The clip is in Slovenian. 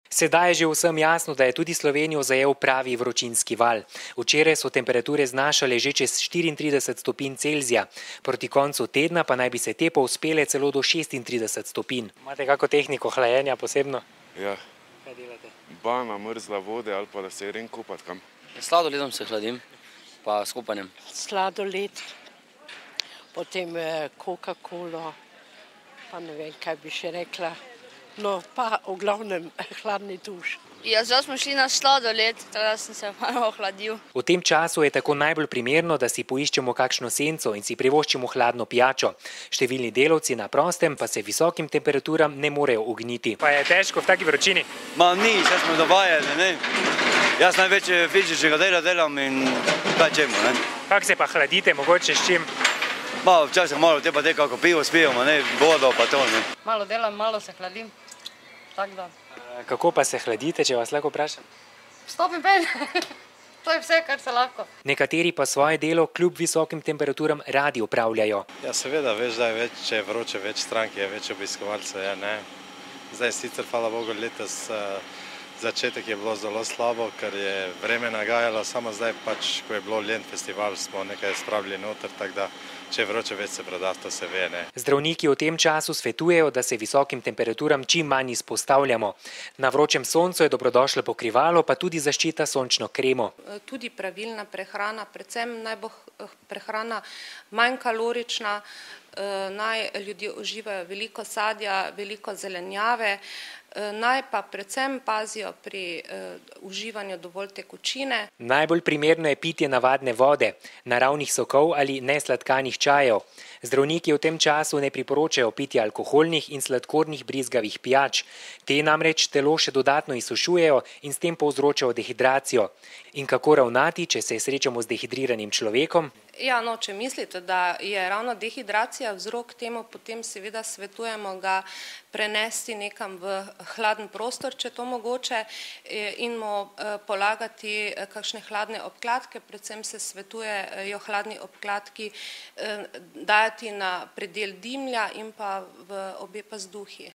Sedaj je že vsem jasno, da je tudi Slovenijo zajel pravi vročinski val. Včeraj so temperature znašale že čez 34 stopinj Celzija, proti koncu tedna pa naj bi se te povzpele celo do 36 stopinj. Imate kako tehniko hlajenja posebno? Ja. Kaj delate? Bana mrzla vode ali pa da se grem kupat kam. S sladoledom se hladim, pa s kupanjem. Sladoled, potem Coca-Colo, pa ne vem, kaj bi še rekla. No, pa v glavnem hladni duš. Ja, zdaj smo šli na sladoled, teda sem se malo ohladil. V tem času je tako najbolj primerno, da si poiščemo kakšno senco in si privoščimo hladno pijačo. Številni delavci na prostem pa se visokim temperaturam ne morejo ogniti. Pa je težko v taki vročini? Ma ni, saj smo dovajali, ne. Jaz največ fizičnega dela delam in kaj čemu, ne. Kako se pa hladite, mogoče s čim? Ma včasih malo te pa te kako pivo spijemo, ne, vodo pa to, ne. Malo delam, malo se hladim, tak da. Kako pa se hladite, če vas lahko vprašam? Stopim pen, to je vse, kar se lahko. Nekateri pa svoje delo kljub visokim temperaturam radi opravljajo. Ja, seveda, veš, da je več, če je vroče, več strank je, več obiskovalcev je, ne. Zdaj sicer, hvala Bogu, letos začetek je bilo zelo slabo, ker je vreme nagajalo, samo zdaj pač, ko je bilo Lent festival, smo nekaj spravili noter, tako da, če je vroče, več se proda, to se ve, ne. Zdravniki v tem času svetujejo, da se visokim temperaturam čim manj izpostavljamo. Na vročem soncu je dobrodošlo pokrivalo, pa tudi zaščita s sončno kremo. Tudi pravilna prehrana, predvsem naj bo prehrana manj kalorična, naj ljudje uživajo veliko sadja, veliko zelenjave, naj pa predvsem pazijo pri uživanju dovolj tekočine. Najbolj primerno je pitje navadne vode, naravnih sokov ali nesladkanih čajev. Zdravniki v tem času ne priporočajo pitja alkoholnih in sladkornih brizgavih pijač. Te namreč telo še dodatno izsušujejo in s tem povzročajo dehidracijo. In kako ravnati, če se srečamo z dehidriranim človekom? Ja, no, če mislite, da je ravno dehidracija vzrok temu, potem seveda svetujemo ga prenesti nekam v hladen prostor, če to mogoče, in mu polagati kakšne hladne obkladke, predvsem se svetujejo hladni obkladki dajati na predel dimlja in pa v obe pazduhi.